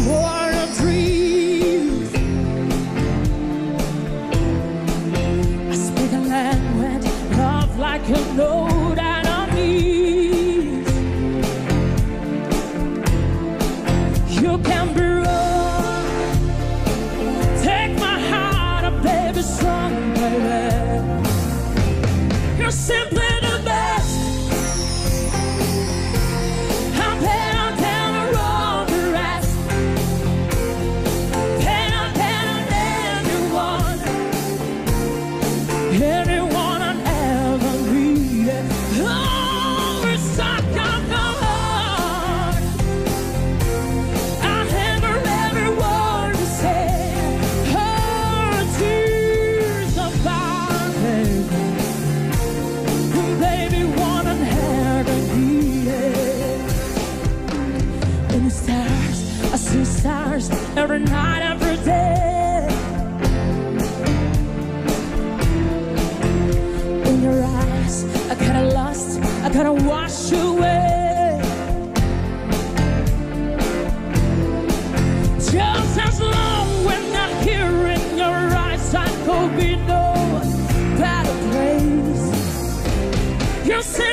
world of dreams. I speak a language, love like a note and a knees. You can be wrong, take my heart, a baby strong, baby. You're simply the best. I'm better than all the rest. Better than anyone, anyone I ever needed. Oh, we're stuck on the heart. I have every word to say. Oh, tears of our baby. Baby, one and ever needed. In the stars, I see stars every night, every day. In your eyes, I kinda lost, I kinda wash away. Just as long when I hear in your eyes, I could be no better place. You're